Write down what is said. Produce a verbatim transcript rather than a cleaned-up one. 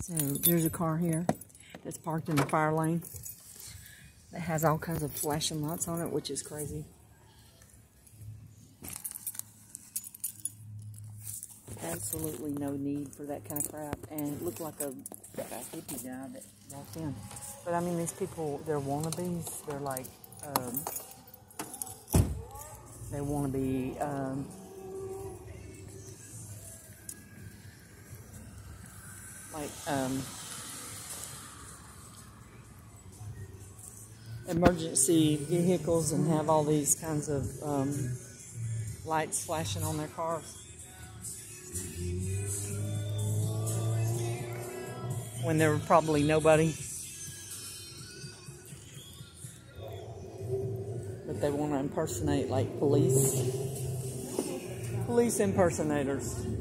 So there's a car here that's parked in the fire lane that has all kinds of flashing lights on it, which is crazy. Absolutely no need for that kind of crap. And it looked like a, a hippie guy that walked in. But I mean, these people, they're wannabes. They're like, um, they want to be, um, like, um, emergency vehicles and have all these kinds of um, lights flashing on their cars. When there were probably nobody. But they want to impersonate like police. Police impersonators.